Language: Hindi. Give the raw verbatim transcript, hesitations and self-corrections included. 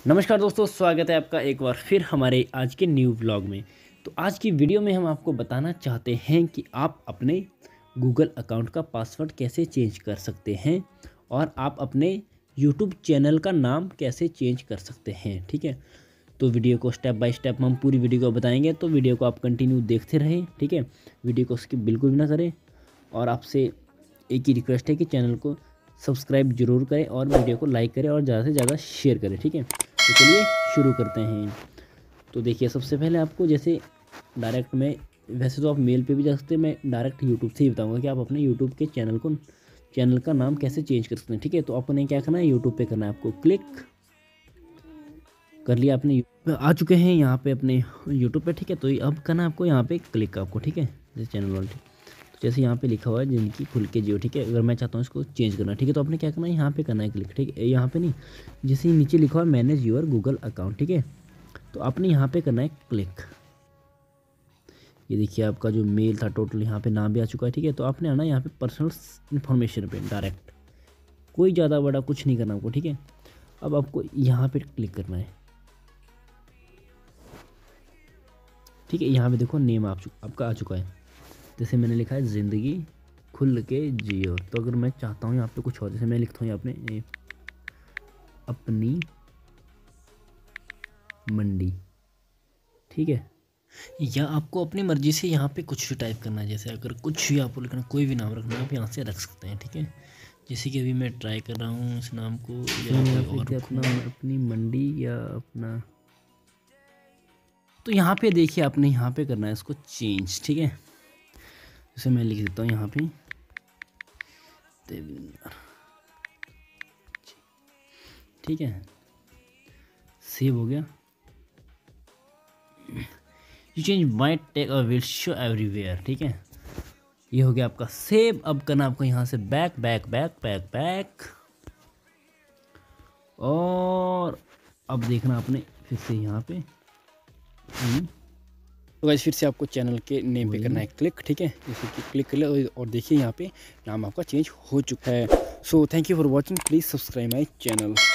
नमस्कार दोस्तों, स्वागत है आपका एक बार फिर हमारे आज के न्यू व्लॉग में। तो आज की वीडियो में हम आपको बताना चाहते हैं कि आप अपने गूगल अकाउंट का पासवर्ड कैसे चेंज कर सकते हैं और आप अपने यूट्यूब चैनल का नाम कैसे चेंज कर सकते हैं। ठीक है, तो वीडियो को स्टेप बाय स्टेप हम पूरी वीडियो को बताएंगे, तो वीडियो को आप कंटिन्यू देखते रहें। ठीक है, वीडियो को स्किप बिल्कुल भी ना करें और आपसे एक ही रिक्वेस्ट है कि चैनल को सब्सक्राइब जरूर करें और वीडियो को लाइक करें और ज़्यादा से ज़्यादा शेयर करें। ठीक है, तो चलिए शुरू करते हैं। तो देखिए, सबसे पहले आपको जैसे डायरेक्ट में, वैसे तो आप मेल पे भी जा सकते हैं, मैं डायरेक्ट यूट्यूब से ही बताऊंगा कि आप अपने यूट्यूब के चैनल को चैनल का नाम कैसे चेंज कर सकते हैं। ठीक है, तो आपने क्या करना है, यूट्यूब पे करना है, आपको क्लिक कर लिया आपने, आ चुके हैं यहाँ पे अपने यूट्यूब पे। ठीक है, तो अब करना है आपको यहाँ पे क्लिक आपको। ठीक है, जैसे चैनल वाले, तो जैसे यहाँ पे लिखा हुआ है जिनकी खुल के जियो। ठीक है, अगर मैं चाहता हूँ इसको चेंज करना, ठीक है, तो आपने क्या करना है, यहाँ पे करना है क्लिक। ठीक है, यहाँ पे नहीं, जैसे नीचे लिखा हुआ है मैनेज योर गूगल अकाउंट। ठीक है, तो आपने यहाँ पे करना है क्लिक। ये देखिए, आपका जो मेल था टोटल यहाँ पे नाम भी आ चुका है। ठीक है, तो आपने आना यहाँ पे पर्सनल इन्फॉर्मेशन पे डायरेक्ट, कोई ज़्यादा बड़ा कुछ नहीं करना आपको। ठीक है, अब आपको यहाँ पे क्लिक करना है। ठीक है, यहाँ पे देखो नेम आप आपका आ चुका है, जैसे मैंने लिखा है ज़िंदगी खुल के जियो। तो अगर मैं चाहता हूँ यहाँ पे कुछ और, जैसे मैं लिखता हूँ यहाँ पे अपनी मंडी। ठीक है, या आपको अपनी मर्ज़ी से यहाँ पे कुछ भी टाइप करना है, जैसे अगर कुछ भी आपको लिखना, कोई भी नाम रखना, आप यहाँ से रख सकते हैं। ठीक है, जैसे कि अभी मैं ट्राई कर रहा हूँ इस नाम को, या और अपना अपनी मंडी या अपना, तो यहाँ पे देखिए आपने यहाँ पे करना है इसको चेंज। ठीक है, जैसे मैं लिख देता हूँ यहाँ पे देवेंद्र। ठीक है, सेव हो गया। यू चेंज माई टेक और विल शो एवरीवेयर। ठीक है, ये हो गया आपका सेव। अब करना आपको यहाँ से back back back back back, और अब देखना आपने फिर से यहाँ पे, तो गाइस फिर से आपको चैनल के नेम पे करना है क्लिक। ठीक है, जैसे कि क्लिक कर लिया और देखिए यहाँ पे नाम आपका चेंज हो चुका है। So thank you for watching, please subscribe my channel.